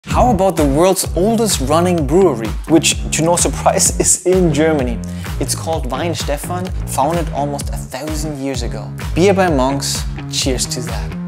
How about the world's oldest running brewery, which, to no surprise, is in Germany? It's called Weinstefan, founded almost 1,000 years ago. Beer by monks, cheers to that.